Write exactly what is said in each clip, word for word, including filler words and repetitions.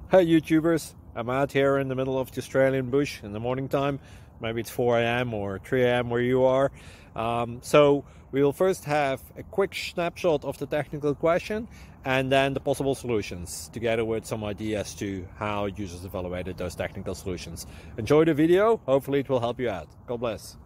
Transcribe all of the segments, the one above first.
Hey YouTubers, I'm out here in the middle of the Australian bush in the morning time. Maybe it's four A M or three A M where you are. Um, so we will first have a quick snapshot of the technical question and then the possible solutions, together with some ideas to how users evaluated those technical solutions. Enjoy the video, hopefully it will help you out. God bless.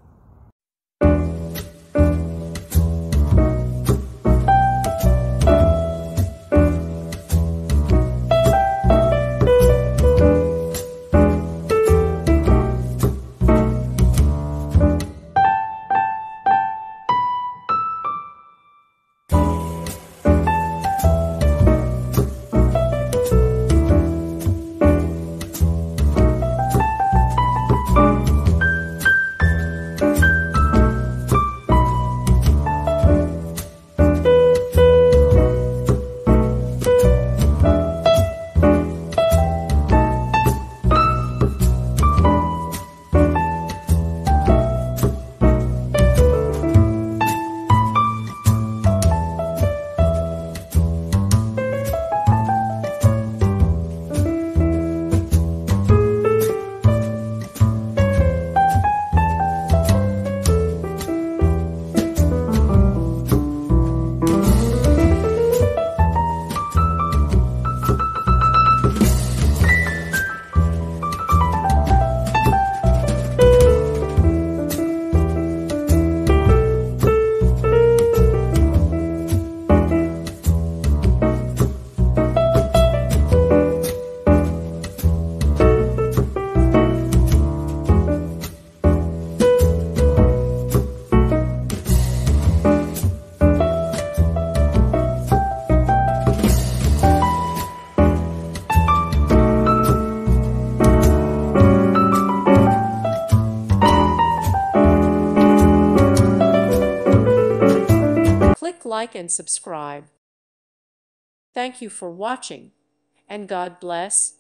Click like and subscribe. Thank you for watching, and God bless.